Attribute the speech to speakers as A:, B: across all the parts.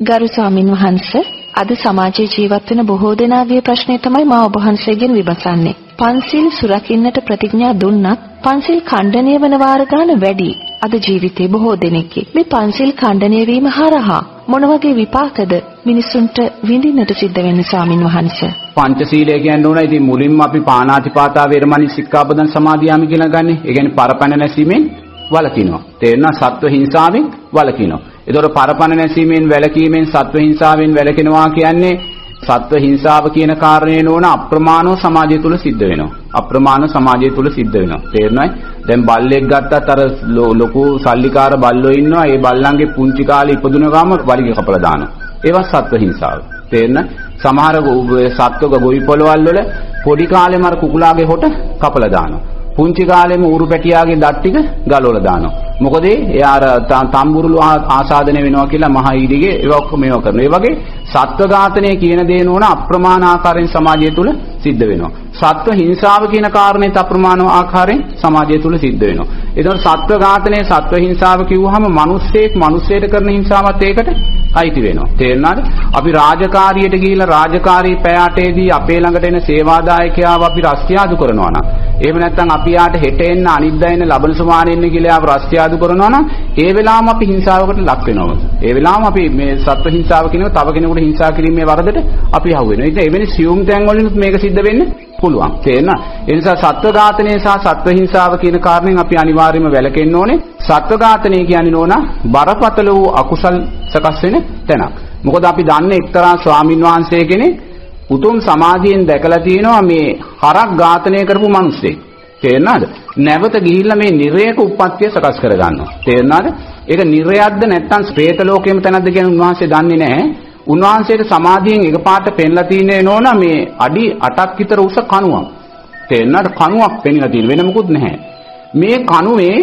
A: ගරු ස්වාමින් වහන්සේ අද සමාජයේ ජීවත් වෙන බොහෝ දෙනාගේ ප්‍රශ්නේ තමයි මා ඔබ වහන්සේගෙන් විමසන්නේ. පන්සිල් සුරකින්නට ප්‍රතිඥා දුන්නත් පන්සිල් ඛණ්ඩණය වන වාර ගන්න වැඩි. අද ජීවිතේ බොහෝ දෙනෙක්ගේ මේ පන්සිල් ඛණ්ඩණය වීම හරහා මොන වගේ විපාකද මිනිසුන්ට විඳින්නට සිද්ධ වෙන්නේ ස්වාමින් වහන්සේ?
B: පංචශීලය කියන්නේ ඕන. ඉතින් මුලින්ම අපි පාණාතිපාතා වේරමණී සික්ඛාපදං සමාදියාමි කියලා ගන්නෙ. ඒ කියන්නේ පරපණ නැසීමෙන් වළකිනවා. තේරෙනවා? සත්ව හිංසාවෙන් වළකිනවා. ඒතකොට පරපණ නැසීමෙන් වැළකීමෙන් සත්ව හිංසාවෙන් වැළකෙනවා කියන්නේ සත්ව හිංසාව කියන කාරණේ නෝන අප්‍රමාණව සමාජය තුල සිද්ධ වෙනවා. අප්‍රමාණ සමාජය තුල සිද්ධ වෙනවා. තේරෙනවද? දැන් බල්ලෙක් ගත්තත් අර ලොකු සල්ලිකාර බල්ලෝ ඉන්නවා. ඒ බල්ලන්ගේ පුංචි කාලේ ඉපදුන ගාම වලිග කපලා දානවා. ඒවත් සත්ව හිංසාව. තේරෙනවද? සමහර සත්වක ගොවි පොළවල් වල පොඩි කාලෙම අර කුකුලාගේ හොට කපලා දානවා. පුංචි කාලෙම ඌරු පැටියාගේ දත් ටික ගලවලා දානවා. මොකද එයා අර තම්බුරුළු ආසාදනය වෙනවා කියලා මහා ඊඩිගේ ඒක ඔක්කොම මේව කරනවා. ඒ වගේ සත්ව ඝාතනය කියන දේ නෝන අප්‍රමාණ ආකාරයෙන් සමාජය තුල සිද්ධ වෙනවා. සත්ව හිංසාව කියන කාරණේත් අප්‍රමාණ ආකාරයෙන් සමාජය තුල සිද්ධ වෙනවා. ඒතකොට සත්ව ඝාතනය සත්ව හිංසාව කිව්වහම මිනිස්සෙක් කරන හිංසාවත් ඒකට අයිති වෙනවා. තේරුණාද? අපි රාජකාරියට ගිහිල්ලා රාජකාරී පැය 8ේදී අපේ ළඟට එන සේවාදායකයාව අපි රස්තියාදු කරනවා නම් එහෙම නැත්නම් අපි යාට හෙට එන්න අනිද්දා එන්න ලබන සුමානේ එන්න කියලා ආව රස්තියාදු කරනවා නම් ඒ වෙලාවම අපි හිංසාවකට ලක් වෙනවා. ඒ වෙලාවම අපි මේ සත්ව හිංසාව කියනවා තව කෙනෙකුට හිංසා කිරීමේ වරදට අපි අහු වෙනවා. ඉතින් එවැනි සියුම් තැන් වලිනුත් මේක සිද්ධ වෙන්නේ පුළුවන්. තේරෙනවද? ඒ නිසා සත්ව ඝාතනය සහ සත්ව හිංසාව කියන කාරණෙන් අපි අනිවාර්යයෙන්ම වැළකෙන්න ඕනේ. සත්ව ඝාතනය කියන්නේ නෝනා බරපතල වූ අකුසල් සකස් වෙන තැනක්. මොකද අපි දන්නේ එක්තරා ස්වාමින් වහන්සේ කෙනෙක් උතුම් සමාධියෙන් දැකලා තියෙනවා මේ හරක් ඝාතනය කරපු මිනිස්සෙක්. තේරෙනවද? නැවත ගිහිල්ලා මේ නිරයක උප්පත්තිය සකස් කර ගන්නවා. තේරෙනවද? ඒක නිරයක්ද නැත්නම් പ്രേත ලෝකෙම තැනක්ද කියන උන්වහන්සේ දන්නේ නැහැ. උන්වහන්සේට සමාධියෙන් එකපාරට පෙන්ලා තියෙන්නේ නෝනා මේ අඩි 8ක් විතර උස කණුවක්. තේරෙනවද? කණුවක් පෙන්ලා තියෙන වෙන මොකුත් නැහැ. මේ කණුවේ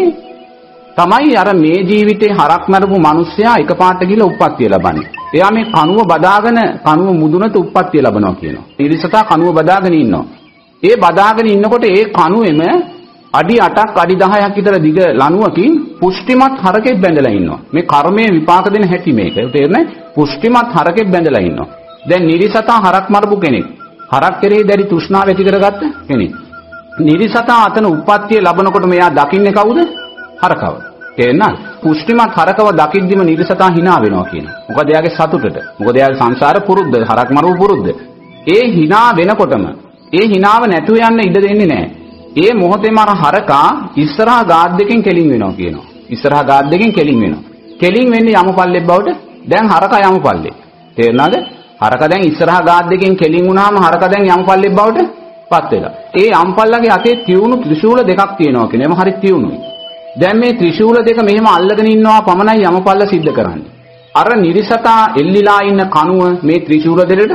B: තමයි අර මේ ජීවිතේ හරක් මරපු මිනිස්සයා එකපාරට ගිහලා උප්පත්තිය ලබන්නේ. එයා මේ කණුව බදාගෙන කණුව මුදුනට උප්පත්තිය ලබනවා කියනවා. ඊරිසතා කණුව බදාගෙන ඉන්නවා. ඒ බදාගෙන ඉන්නකොට ඒ කණුවෙම අඩි 8ක් අඩි 10ක් විතර දිග ලණුවකින් පුෂ්ටිමත් හරකෙක් බැඳලා ඉන්නවා. මේ කර්මයේ විපාක දෙන හැටි මේක. තේරෙන්නේ? පුෂ්ටිමත් හරකෙක් බැඳලා ඉන්නවා. දැන් නිරිසතා හරක් මරපු කෙනෙක්. හරක් කෙරෙහි දැඩි තෘෂ්ණාව ඇති කරගත්ත කෙනෙක්. නිරිසතා අතන උප්පත්තිය ලැබනකොට මෙයා දකින්නේ කවුද? හරකව. තේරෙනවද? පුෂ්ටිමත් හරකව දකිද්දිම නිරිසතා hina වෙනවා කියනවා. මොකද එයාගේ සතුටට. මොකද එයාගේ සංසාර පුරුද්ද, හරක් මරපු පුරුද්ද. ඒ hina වෙනකොටම ඒ hinaව නැතුව යන්න ඉඩ දෙන්නේ නැහැ. ඒ මොහොතේම අර හරකා ඉස්සරහා ගාඩ් දෙකෙන් කෙලින් වෙනවා කියනවා. ඉස්සරහා ගාඩ් දෙකෙන් කෙලින් වෙනවා. කෙලින් වෙන්නේ යමුපල්ලෙක් බවට දැන් හරකා යමුපල්ලෙක්. තේරුණාද? හරකා දැන් ඉස්සරහා ගාඩ් දෙකෙන් කෙලින් වුණාම හරකා දැන් යමුපල්ලෙක් බවට පත් වෙලා. ඒ යම්පල්ලගේ අතේ තියුණු ත්‍රිශූල දෙකක් තියෙනවා කියනවා. එම හරි තියුණුයි. දැන් මේ ත්‍රිශූල දෙක මෙහෙම අල්ලගෙන ඉන්නවා පමණයි යමපල්ල සිද්ධ කරන්නේ. අර නිරිසතා එල්ලිලා ඉන්න කණුව මේ ත්‍රිශූල දෙකට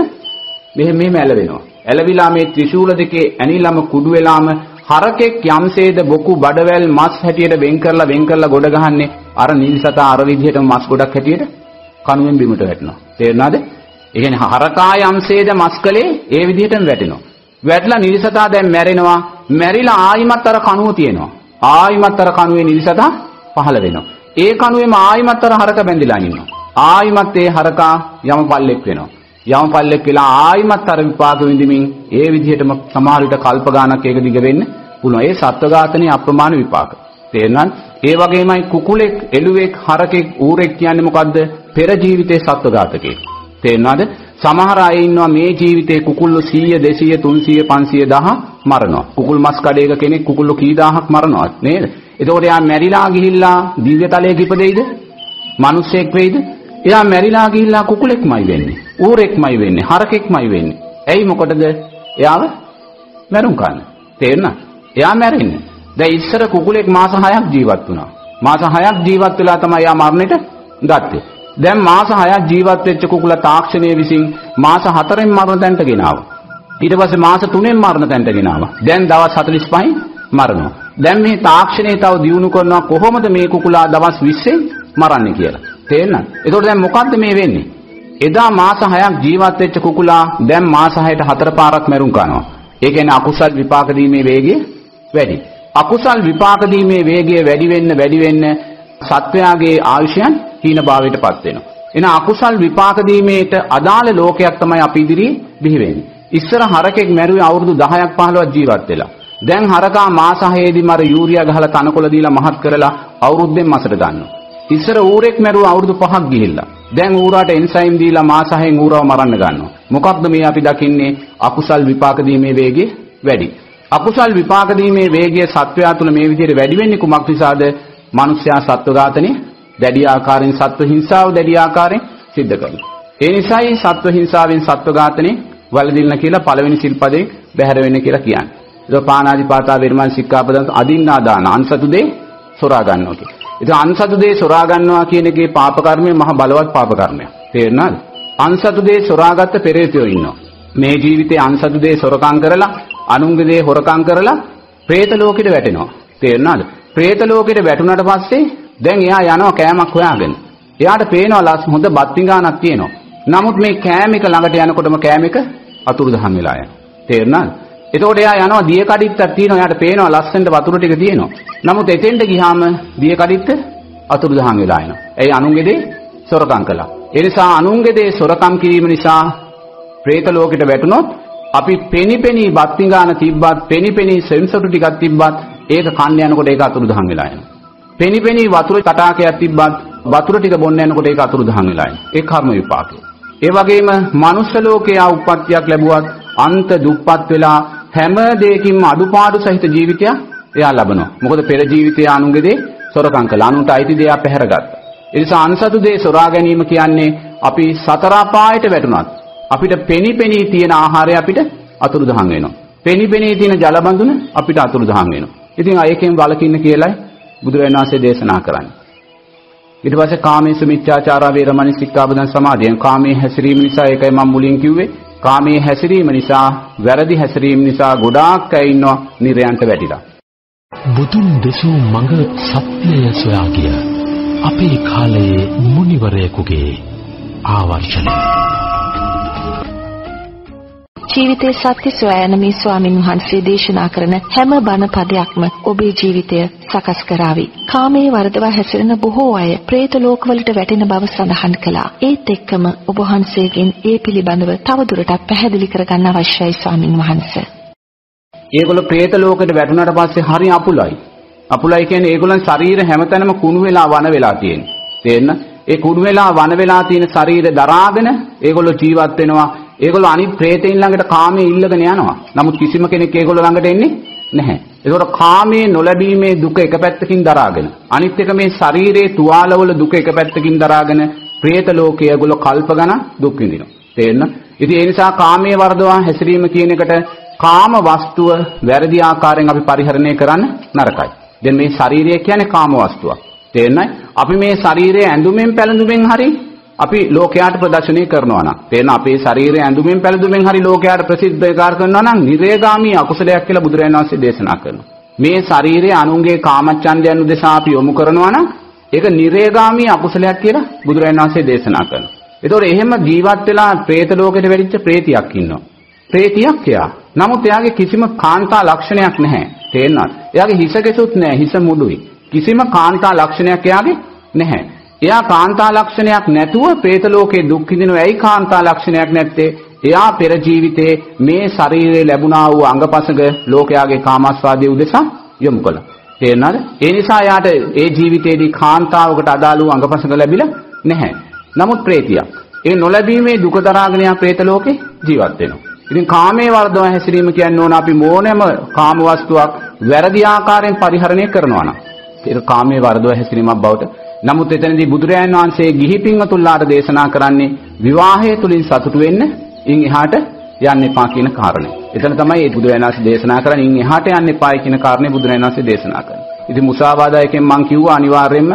B: මෙහෙම ඇලවෙනවා. ඇලවිලා මේ ත්‍රිශූල දෙකේ ඇනිලම කුඩු වෙලාම හරකෙක් යම්සේද බොකු බඩවැල් මස් හැටියට වෙන් කරලා ගොඩ ගහන්නේ අර නිරිසතා අර විදිහට මස් ගොඩක් හැටියට කණුවෙන් බිමට වැටෙනවා. තේරුණාද? ඒ කියන්නේ හරකා යම්සේද මස් කලේ ඒ විදිහටම වැටෙනවා. වැටලා නිරිසතා දැන් මැරෙනවා. මැරිලා ආයිමත් අර කණුව තියෙනවා. ආයිමත් අර කණුවේ නිරිසතා පහළ වෙනවා. ඒ කණුවේම ආයිමත් අර හරක බැඳිලා ඉන්නවා. ආයිමත් ඒ හරකා යමපල්ලෙක් වෙනවා. යමපල්ලෙක් වෙලා ආයිමත් අර විපාක විඳින්මින් ඒ විදිහටම සමහර විට කල්ප ගානක් ඒක දිග වෙන්න පුළුවන්. ඒ සත්ව ඝාතනයේ අප්‍රමාණ විපාක. තේරෙනවද? ඒ වගේමයි කුකුලෙක්, එළුවෙක්, හරකෙක්, ඌරෙක් කියන්නේ මොකද්ද? පෙර ජීවිතේ සත්ව ඝාතකයෙක්. තේරෙනවද? සමහර අය ඉන්නවා මේ ජීවිතේ කුකුල්ලෝ 100, 200, 300, 500 1000 මරනවා. කුකුල් මස් කඩේක කෙනෙක් කුකුල්ලෝ කී දහහක් මරනවා නේද? එතකොට එයා මැරිලා ගිහිල්ලා දිව්‍ය තලයේ ඉපදෙයිද? මිනිස්සෙක් වෙයිද? එයා මැරිලා ගිහිල්ලා කුකුලෙක්මයි වෙන්නේ. ඌරෙක්මයි වෙන්නේ. හරකෙක්මයි වෙන්නේ. ඇයි මොකටද? එයාව මැරුම් කන්න. තේරෙනවද? එයා මැරෙන්නේ. දැන් ඉස්සර කුකුලෙක් මාස 6ක් ජීවත් වුණා. මාස 6ක් ජීවත් වෙලා තමයි එයා මරණයට ගත්තේ. දැන් මාස 6ක් ජීවත් වෙච්ච කුකුලා තාක්ෂණයේ විසින් මාස 4න් මරණ තැනට ගෙනාවා. ඊට පස්සේ මාස 3න් මරණ තැනට ගෙනාවා. දැන් දවස් 45න් මරනවා. දැන් මේ තාක්ෂණය තව දියුණු කරනවා කොහොමද මේ කුකුලා දවස් 20න් මරන්නේ කියලා. තේරෙනවද? එතකොට දැන් මොකද්ද මේ වෙන්නේ? එදා මාස 6ක් ජීවත් වෙච්ච කුකුලා දැන් මාස 6ට 4 පාරක් මැරුම් කරනවා. ඒ කියන්නේ අකුසල් විපාක දීමේ වේගය වැඩි. අකුසල් විපාක දීමේ වේගය වැඩි වෙන්න සත්වයාගේ ආයුෂයන් හීන භාවයටපත් වෙනවා. එන අකුසල් විපාක දීමේට අදාළ ලෝකයක් තමයි අපි ඉදිරියේ බිහි වෙන්නේ. ඉස්සර හරකෙක් මැරුවේ අවුරුදු 10ක් 15ක් ජීවත් වෙලා. දැන් හරකා මාස 6ේදීම අර යූරියා ගහලා තනකොළ දීලා මහත් කරලා අවුරුද්දෙන් මාසෙට ගන්නවා. ඉස්සර ඌරෙක් මැරුවා අවුරුදු 5ක් ගිහිල්ලා. දැන් ඌරාට එන්සයිම් දීලා මාස 6න් ඌරව මරන්න ගන්නවා. මොකක්ද මේ අපි දකින්නේ? අකුසල් විපාක දීමේ වේගය වැඩි. අකුසල් විපාක දීමේ වේගය සත්වයා තුළ මේ විදිහට වැඩි වෙන්නේ කුමක් නිසාද? මනුෂ්‍යයා සත්ව ඝාතනය දැඩි ආකාරයෙන් සත්ව හිංසාව දැඩි ආකාරයෙන් සිද්ධ කරනවා. ඒ නිසායි සත්ව හිංසාවෙන් සත්ව ඝාතනය වළඳින්න කියලා පළවෙනි සිල්පදේ බැහැර වෙන්න කියලා කියන්නේ. ඒක පාණාතිපාතා වේරමණී සික්ඛාපදං අදින්නා දාන අන්සතු දේ සොරා ගන්නවා කියන්නේ. ඉතින් අන්සතු දේ සොරා ගන්නවා කියන එකේ පාප කර්මය මහ බලවත් පාප කර්මයක්. තේරුණාද? අන්සතු දේ සොරාගත්ත පෙරේතයෝ ඉන්නවා. මේ ජීවිතේ අන්සතු දේ සොරකම් කරලා අනුන්ගේ දේ හොරකම් කරලා പ്രേත ලෝකෙට වැටෙනවා. තේරුණාද? പ്രേත ලෝකෙට වැටුණාට පස්සේ දැන් එයා යනවා කෑමක් හොයාගෙන. එයාට පේනවා ලස් හොඳ බත් පිඟානක් තියෙනවා. නමුත් මේ කෑම එක ළඟට යනකොටම කෑම එක අතුරුදහන් වෙලා යනවා. තේරුණාද? එතකොට එයා යනවා දිය කඩਿੱත්තක් තියෙනවා. එයාට පේනවා ලස්සනට වතුර ටික තියෙනවා. නමුත් එතෙන්ට ගියාම දිය කඩਿੱත්ත අතුරුදහන් වෙලා යනවා. එයි අනුන්ගේ දේ සොරකම් කළා. ඒ නිසා අනුන්ගේ දේ සොරකම් කිරීම නිසා പ്രേත ලෝකෙට වැටුණොත් අපි පෙනිපෙනි බත් පිඟාන තිබ්බත් පෙනිපෙනි සෙන්සොටු ටිකක් තිබ්බත් ඒක කන්න යනකොට ඒක අතුරුදහන් වෙලා යනවා. පෙනිපෙනි වතුර කටාකයක් තිබ්බත් වතුර ටික බොන්න යනකොට ඒක අතුරුදහන් වෙලා යනවා. ඒ කර්ම විපාකය. ඒ වගේම මනුෂ්‍ය ලෝකයේ උප්පත්තියක් ලැබුවත් අන්ත දුප්පත් වෙලා හැම දෙයකින්ම අඩුපාඩු සහිත ජීවිතයක් එයා ලබනවා. මොකද පෙර ජීවිතයේ අනුන්ගේ දේ සොරකම් කළා. අනුන්ට අයිති දේ අපහැරගත්තා. ඒ නිසා අන්සතු දේ සොරා ගැනීම කියන්නේ අපි සතර අපායට වැටුණත් අපිට පෙනිපෙනී තියෙන ආහාරය අපිට අතුරුදහන් වෙනවා. පෙනිපෙනී තියෙන ජල බඳුන අපිට අතුරුදහන් වෙනවා. ඉතින් ඒකෙන් වළකින්න කියලායි බුදුරජාණන් වහන්සේ දේශනා කරන්නේ. ඊට පස්සේ කාමේසු මිච්ඡාචාරා වේරමණී සික්ඛාපදං සමාදියෙන් කාමයේ හැසිරීම නිසා ඒකයි මම මුලින් කිව්වේ කාමයේ හැසිරීම නිසා වැරදි හැසිරීම නිසා ගොඩාක් අය ඉන්නවා නිරයන්ට වැටිලා.
C: බුදුන් දෙසූ මඟ සත්‍යය සොයා ගිය අපේ කාලයේ මුනිවරයෙකුගේ ආවර්ජනය.
A: ජීවිතයේ සත්‍ය සොයා යන මේ ස්වාමින් වහන්සේ දේශනා කරන හැම බණ පදයක්ම ඔබේ ජීවිතය සකස් කරાવી. කාමයේ වර්ධව හැසිරෙන බොහෝ අය പ്രേත ලෝකවලට වැටෙන බව සඳහන් කළා. ඒත් එක්කම ඔබ වහන්සේගෙන් ඒ පිළිබඳව තවදුරටත් පැහැදිලි කරගන්න අවශ්‍යයි ස්වාමින් වහන්සේ.
B: ඒගොල්ලෝ പ്രേත ලෝකෙට වැටුණාට පස්සේ හරි අපුලයි. අපුලයි කියන්නේ ඒගොල්ලන් ශරීර හැමතැනම කුණු වෙලා වන වෙලා තියෙනවා. තේරෙන? ඒ කුණු වෙලා වන වෙලා තියෙන ශරීර දරාගෙන ඒගොල්ලෝ ජීවත් වෙනවා. ඒගොල්ලෝ අනිත් പ്രേතයින් ළඟට කාමයේ ඉල්ලගෙන යනවා. නමුත් කිසිම කෙනෙක් ඒගොල්ලෝ ළඟට එන්නේ නැහැ. ඒකට කාමයේ නොලැබීමේ දුක එක පැත්තකින් දරාගෙන අනිත් එක මේ ශරීරයේ තුවාලවල දුක එක පැත්තකින් දරාගෙන പ്രേත ලෝකයේ ඒගොල්ලෝ කල්ප ගණන් දුක් විඳිනවා. තේරෙන? ඉතින් ඒ නිසා කාමයේ වර්ධවා හැසිරීම කියන එකට කාම වස්තුව වැරදි ආකාරයෙන් අපි පරිහරණය කරන්න නරකයි. දැන් මේ ශරීරය කියන්නේ කාම වස්තුවක්. තේරෙනයි? අපි මේ ශරීරයේ ඇඳුමෙන් පැළඳුමෙන් හරි අපි ලෝකයට ප්‍රදර්ශනය කරනවා නම් තේන අපේ ශරීරය ඇඳුමෙන් පැළඳුමෙන් හරි ලෝකයට ප්‍රසිද්ධකාර කරනවා නම් නිරේගාමී අකුසලයක් කියලා බුදුරජාණන් වහන්සේ දේශනා කරනවා. මේ ශරීරය අනුන්ගේ කාමච්ඡන්දයන් උදෙසා අපි යොමු කරනවා නම් ඒක නිරේගාමී අකුසලයක් කියලා බුදුරජාණන් වහන්සේ දේශනා කරනවා. ඒතකොට එහෙම ජීවත් වෙලා പ്രേත ලෝකෙට වෙරිච්ච പ്രേතියක් ඉන්නවා. പ്രേතියක් එයා. නමුත් එයාගේ කිසිම කාන්තා ලක්ෂණයක් නැහැ. තේරෙනවද? එයාගේ හිස කෙසුත් නැහැ. හිස මුඩුයි. කිසිම කාන්තා ලක්ෂණයක් එයාගේ නැහැ. එයා කාන්තා ලක්ෂණයක් නැතුව പ്രേත ලෝකේ දුක් විඳිනවා. ඇයි කාන්තා ලක්ෂණයක් නැත්තේ? එයා පෙර ජීවිතේ මේ ශරීරයේ ලැබුණා වූ අංගපසඟ ලෝකයාගේ කාමස්වාදයේ උදෙසා යොමු කළා. තේරෙනවද? ඒ නිසා එයාට ඒ ජීවිතේදී කාන්තාවකට අදාළ වූ අංගපසඟ ලැබිලා නැහැ. නමුත් പ്രേතියක්. ඒ නොලැබීමේ දුක දරාගෙන යා പ്രേත ලෝකේ ජීවත් වෙනවා. ඉතින් කාමයේ වර්ධව හැසිරීම කියන්නේ ඕන අපි මොනෑම කාම වස්තුවක් වැරදි ආකාරයෙන් පරිහරණය කරනවා නම් ඒක කාමයේ වර්ධව හැසිරීමක් බවට. නමුත් එතනදී බුදුරජාණන් වහන්සේ ගිහි පින්වතුන්ලාට දේශනා කරන්නේ විවාහය තුලින් සතුටු වෙන්න ඉන් එහාට යන්න එපා කියන කාරණය. එතන තමයි ඒ බුදුරජාණන් වහන්සේ දේශනා කරන්නේ ඉන් එහාට යන්න එපායි කියන කාරණේ බුදුරජාණන් වහන්සේ දේශනා කරන්නේ. ඉතින් මුසාවාදායකෙන් මම කිව්වා අනිවාර්යයෙන්ම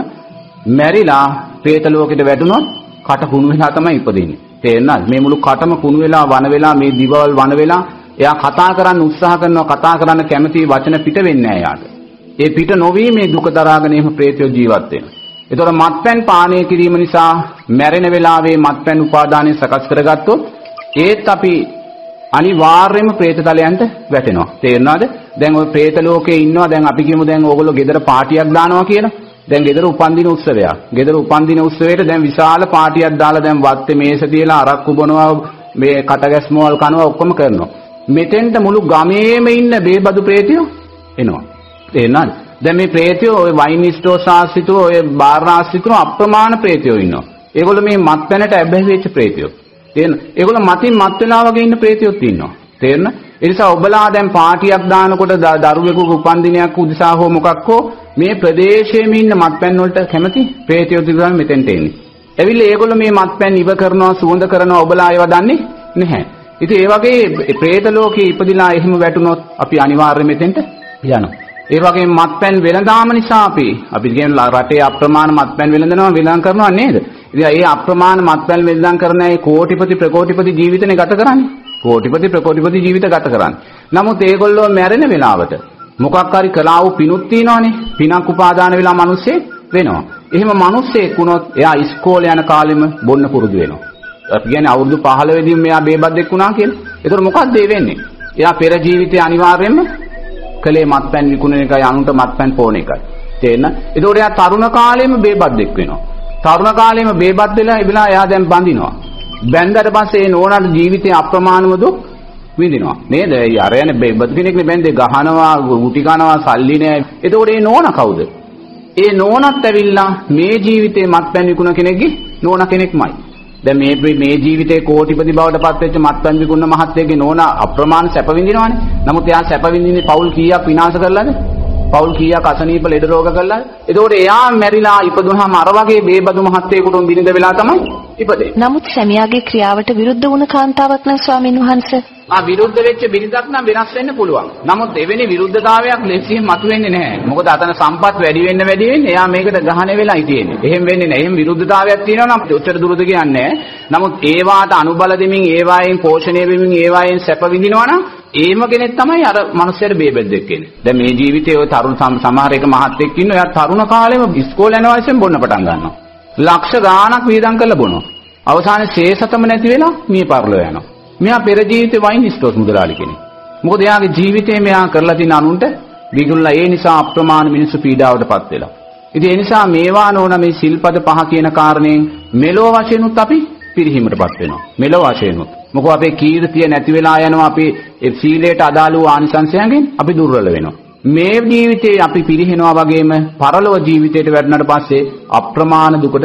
B: මැරිලා പ്രേත ලෝකෙට වැටුණොත් කට කුණු වෙලා තමයි ඉපදින්නේ. තේරෙනවද? මේ මුළු කටම කුණු වෙලා වන වෙලා මේ දිවවල් වන වෙලා එයා කතා කරන්න උත්සාහ කරනවා කතා කරන්න කැමති වචන පිට වෙන්නේ නැහැ යාට. ඒ පිට නොවි මේ දුක දරාගෙන එහෙම പ്രേතයෝ ජීවත් වෙනවා. ඒතකොට මත්පැන් පානය කිරීම නිසා මැරෙන වෙලාවේ මත්පැන් උපාදානය සකස් කරගත්තොත් ඒත් අපි අනිවාර්යයෙන්ම പ്രേත තලයන්ට වැටෙනවා. තේරෙනවද? දැන් ওই പ്രേත ලෝකේ ඉන්නවා. දැන් අපි කියමු දැන් ඕගොල්ලෝ ගෙදර පාටියක් දානවා කියලා. දැන් ගෙදර උපන්දින උත්සවයක්. ගෙදර උපන්දින උත්සවයට දැන් විශාල පාටියක් දාලා දැන් වත්තේ මේස තියලා අරක්කු බොනවා මේ කටගැස්මවල් කනවා ඔක්කොම කරනවා. මෙතෙන්ට මුළු ගමේම ඉන්න බේබදු ප්‍රේතයෝ එනවා. තේරෙනවද? දැන් මේ ප්‍රේතයෝ ඔය වයින් ස්ටෝර් ආශ්‍රිතව ඔය බාර් ආශ්‍රිතව අප්‍රමාණ ප්‍රේතයෝ ඉන්නවා. ඒගොල්ලෝ මේ මත්පැනට ඇබ්බැහි වෙච්ච ප්‍රේතයෝ. තේරෙනවද? ඒගොල්ලෝ මතින් මත් වෙලා වගේ ඉන්න ප්‍රේතයෝත් ඉන්නවා. තේරෙනවද? ඒ නිසා ඔබලා දැන් පාටියක් දානකොට දරුවෙකුගේ උපන්දිනයක් උදෙසා හෝ මොකක් හෝ මේ ප්‍රදේශයේම ඉන්න මත්පැන් වලට කැමති ප්‍රේතයෝ තිබුණාම මෙතෙන්ට එන්නේ. ඇවිල්ලා ඒගොල්ලෝ මේ මත්පැන් ඉව කරනවා සුවඳ කරනවා ඔබලා ඒවා දන්නේ නැහැ. ඉතින් ඒ වගේ പ്രേත ලෝකේ ඉපදිලා එහෙම වැටුනොත් අපි අනිවාර්යයෙන් මෙතෙන්ට යනවා. ඒ වගේම මත්පැන් වෙළඳාම නිසා අපි කියන රටේ අප්‍රමාණ මත්පැන් වෙළඳ කරනවා නේද? ඉතින් ඒ අප්‍රමාණ මත්පැන් වෙළඳාම් කරන ඒ කෝටිපති ප්‍රකෝටිපති ජීවිතනේ ගත කරන්නේ. කෝටිපති ප්‍රකෝටිපති ජීවිත ගත කරන්නේ. නමුත් ඒගොල්ලෝ මැරෙන වෙලාවට මොකක් හරි කළා වූ පිනුත් තියනවනේ. පිනක් උපාදාන වෙලා මිනිස්සෙක් වෙනවා. එහෙම මිනිස්සෙක් වුණොත් එයා ඉස්කෝලේ යන කාලෙම බොන්න පුරුදු වෙනවා. අපි කියන්නේ අවුරුදු 15 දී මෙයා බේබද්දෙක් වුණා කියලා. ඒතර මොකක්ද ඒ වෙන්නේ? එයා පෙර ජීවිතේ අනිවාර්යයෙන්ම කලේ මත්පැන් විකුණන එකයි අනුන්ට මත්පැන් පෝන එකයි. තේරෙනවද? ඒතකොට එයා තරුණ කාලෙම බේබද්දෙක් වෙනවා. තරුණ කාලෙම බේබත් වෙලා එයා දැන් බඳිනවා. බැන්දට පස්සේ ඒ නෝනාට ජීවිතේ අප්‍රමාණව දුක් විඳිනවා. නේද? ඒ අරයන් බේබත් කෙනෙක්නේ බැන්දේ ගහනවා, ගුටි කනවා, සල්ලි නෑ. ඒතකොට ඒ නෝනා කවුද? ඒ නෝනත් ඇවිල්ලා මේ ජීවිතේ මත්පැන් විකුණන කෙනෙක්ගේ නෝනා කෙනෙක්මයි. දැන් මේ ජීවිතේ කෝටිපති බවට පත් වෙච්ච මත්පැන් විකුණන මහත්තයගේ නෝනා අප්‍රමාණ සැප විඳිනවනේ. නමුත් එයා සැප විඳින්නේ පෞල් කීයක් විනාශ කරලාද? පෞල් කීයක් අසනීප ලෙඩ රෝග කරලාද? ඒකෝට එයා මැරිලා ඉපදුනහම අර වගේ බේබදු මහත්තයෙකුට බිරිඳ වෙලා තමයි ඉපදෙන්නේ.
A: නමුත් සැමියාගේ ක්‍රියාවට විරුද්ධ වුණ කාන්තාවක් නම් ස්වාමීන් වහන්සේ
B: විරුද්ධ වෙච්ච බිරිඳක් නම් වෙනස් වෙන්න පුළුවන්. නමුත් එවැනි විරුද්ධතාවයක් ලෙසියෙන් මතුවෙන්නේ නැහැ. මොකද අතන සම්පත් වැඩි වෙන්න එයා මේකට ගහණය වෙලායි තියෙන්නේ. එහෙම වෙන්නේ නැහැ. එහෙම විරුද්ධතාවයක් තියෙනවා නම් උත්තර දුරද කියන්නේ නැහැ. නමුත් ඒවාට අනුබල දෙමින් ඒවායෙන් පෝෂණය වෙමින් ඒවායෙන් සැප විඳිනවා නම් ඒම කෙනෙක් තමයි අර මනුස්සයාට බේබෙද්දෙක් කියන්නේ. දැන් මේ ජීවිතයේ ඔය තරුණ සමහර එක මහත්තයෙක් ඉන්නවා. එයා තරුණ කාලෙම ඉස්කෝලේ යන වයසෙන් බොන්න පටන් ගන්නවා. ලක්ෂ ගාණක් වියදම් කරලා බොනවා. අවසානයේ ශේෂතම නැති වෙලා මිය පරලෝ යනවා. මෙයා පෙර ජීවිතේ වයින් ස්ටෝර්ස් මුදලාලි කෙනෙක්. මොකද එයාගේ ජීවිතේ මෙයා කරලා තියෙන අනුන්ට බිගුල්ලා ඒ නිසා අප්‍රමාණ මිනිස්සු පීඩාවටපත් වෙලා. ඉතින් ඒ නිසා මේවා නෝන මේ සිල්පද පහ කියන කාරණයෙන් මෙලෝ වශයෙන්ුත් අපි පිරිහීමටපත් වෙනවා. මෙලෝ වශයෙන්ුත්. මොකද අපේ කීර්තිය නැති වෙලා යනවා. අපි ඒ සීලයට අදාළ වූ ආනිසංසයන්ගෙන් අපි දුර්වල වෙනවා. මේ ජීවිතේ අපි පිරිහෙනවා වගේම පරලොව ජීවිතයට වැටෙනාට පස්සේ අප්‍රමාණ දුකට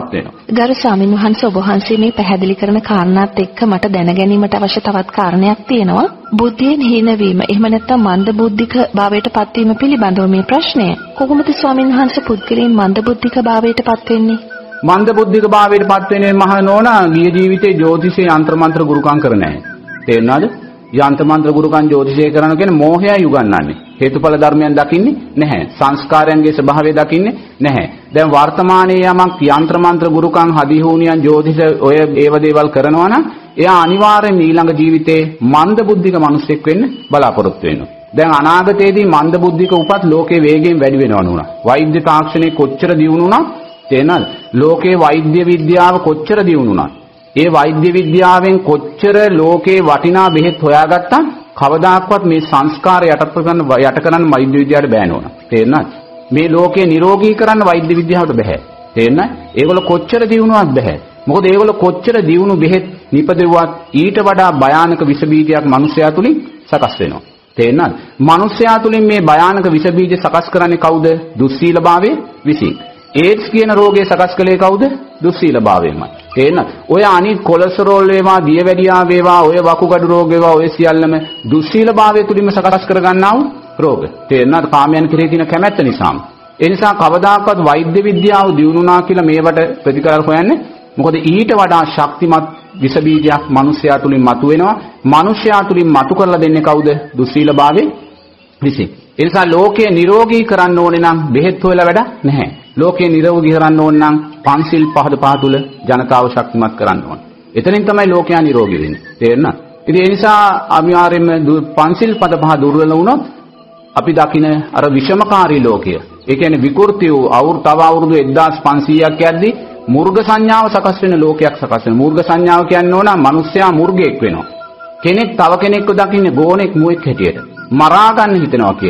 A: ගරු ස්වාමීන් වහන්සේ ඔබ වහන්සේ මේ පැහැදිලි කරන කාරණාත් එක්ක මට දැනගැනීමට අවශ්‍ය තවත් කාරණයක් තියෙනවා. බුද්ධියෙන් හීන වීම එහෙම නැත්නම් මන්ද බුද්ධික භාවයට පත්වීම පිළිබඳව මේ ප්‍රශ්නය. කොහොමද ස්වාමීන් වහන්සේ පුද්ගලයන් මන්ද බුද්ධික භාවයට පත් වෙන්නේ?
B: මන්ද බුද්ධික භාවයට පත් වෙන්නේ මහ නෝනා ගිය ජීවිතේ ජ්‍යොතිෂයේ යంత్ర මන්ත්‍ර ගුරුකම් කර නැහැ. තේරුණාද? යంత్ర මන්ත්‍ර ගුරුකම් ජ්‍යොතිෂය කරන කියන්නේ මෝහයයි උගන්වන්නේ. හේතුඵල ධර්මයන් දකින්නේ නැහැ. සංස්කාරයන්ගේ ස්වභාවය දකින්නේ නැහැ. දැන් වර්තමානයේ යමක් යంత్ర මන්ත්‍ර ගුරුකම් හදිහෝනියන් ජ්‍යොතිෂ ඔය ඒව දේවල් කරනවා නම් එයා අනිවාර්යෙන් ඊළඟ ජීවිතේ මන්ද බුද්ධික මිනිසෙක් වෙන්න බලාපොරොත්තු වෙනවා. දැන් අනාගතයේදී මන්ද බුද්ධික උපත් ලෝකේ වේගයෙන් වැඩි වෙනවා නුණා. වෛද්‍ය තාක්ෂණය කොච්චර දියුණු වුණා තේනද? ලෝකේ වෛද්‍ය විද්‍යාව කොච්චර දියුණු වුණා. ඒ වෛද්‍ය විද්‍යාවෙන් කොච්චර ලෝකේ වටිනා බෙහෙත් හොයාගත්තා කවදාක්වත් මේ සංස්කාර යට කරන්න වෛද්‍ය විද්‍යාවට බෑ නෝන. තේරෙනවද? මේ ලෝකේ නිරෝගී කරන්න වෛද්‍ය විද්‍යාවට බෑ. තේරෙනවද? ඒගොල්ලෝ කොච්චර දියුණුවක් බෑ. මොකද ඒගොල්ලෝ කොච්චර දියුණු බෙහෙත් නිපදෙව්වත් ඊට වඩා භයානක විස බීජයක් මිනිසයා තුලින් සකස් වෙනවා. තේරෙනවද? මිනිසයා තුලින් මේ භයානක විස බීජ සකස් කරන්නේ කවුද? දුස්සීලභාවයේ විසින්. ඒඩ්ස් කියන රෝගය සකස් කළේ කවුද? දුස්සීලභාවයමයි. තේරෙනවද? ඔය අනිත් කොලෙස්ටරෝල් වේවා, දියවැඩියා වේවා, ඔය වකුගඩු රෝග වේවා, ඔය සියල්ලම දුස්සීලභාවය තුලින්ම සකස් කරගන්නා වූ රෝග. තේරෙනවද? කාමයන් කෙරෙහි තියෙන කැමැත්ත නිසා. ඒ නිසා කවදාකවත් වෛද්‍ය විද්‍යාව දියුණුනා කියලා මේවට ප්‍රතිකාර හොයන්නේ. මොකද ඊට වඩා ශක්තිමත් විස බීජයක් මිනිසයා තුලින් මතුවෙනවා. මිනිසයා තුලින් මතු කරලා දෙන්නේ කවුද? දුස්සීලභාවයේ විසින්. ඒ නිසා ලෝකය නිරෝගී කරන්න ඕනේ නම් බෙහෙත් හොයලා වැඩ නැහැ. ලෝකය නිරෝගී කරන්න ඕන නම් පන්සිල් පහද පහ තුල ජනතාව ශක්තිමත් කරන්න ඕන. එතනින් තමයි ලෝකයා නිරෝගී වෙන්නේ. තේරෙනවද? ඉතින් ඒ නිසා අනිවාර්යයෙන්ම පන්සිල් පද පහ දුර්වල වුණොත් අපි දකින අර විෂමකාරී ලෝකය. ඒ කියන්නේ විකෘති වූ තව අවුරුදු 1500ක් යද්දී මුර්ග සංඥාව සකස් වෙන ලෝකයක් සකස් වෙනවා. මුර්ග සංඥාව කියන්නේ ඕන මිනිස්සයා මුර්ගෙක් වෙනවා. කෙනෙක් තව කෙනෙක්ව දකින්නේ ගෝණෙක් මුවෙක් හැටියට. මරා ගන්න හිතනවා කියනවා.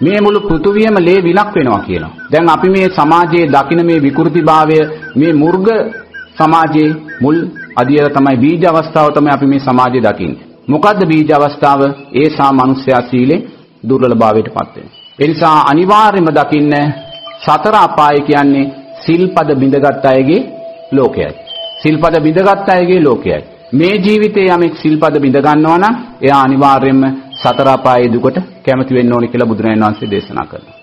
B: මේ මුළු පෘථුවියම ලේ විලක් වෙනවා කියනවා. දැන් අපි මේ සමාජයේ දකින මේ විකෘතිභාවය මේ මුර්ග සමාජයේ මුල් අදියර තමයි බීජ අවස්ථාව තමයි අපි මේ සමාජයේ දකින්නේ. මොකද්ද බීජ අවස්ථාව? ඒසා මනුස්සයා සීලේ දුර්වලභාවයටපත් වෙනවා. ඒ නිසා අනිවාර්යයෙන්ම දකින්න සතර අපාය කියන්නේ සිල්පද බිඳගත් අයගේ ලෝකයයි. සිල්පද බිඳගත් අයගේ ලෝකයයි. මේ ජීවිතේ යමෙක් සිල්පද බිඳ ගන්නවා නම් එයා අනිවාර්යයෙන්ම සතර අපායේ දුකට කැමති වෙන්න ඕනේ කියලා බුදුරජාණන් වහන්සේ දේශනා කරනවා.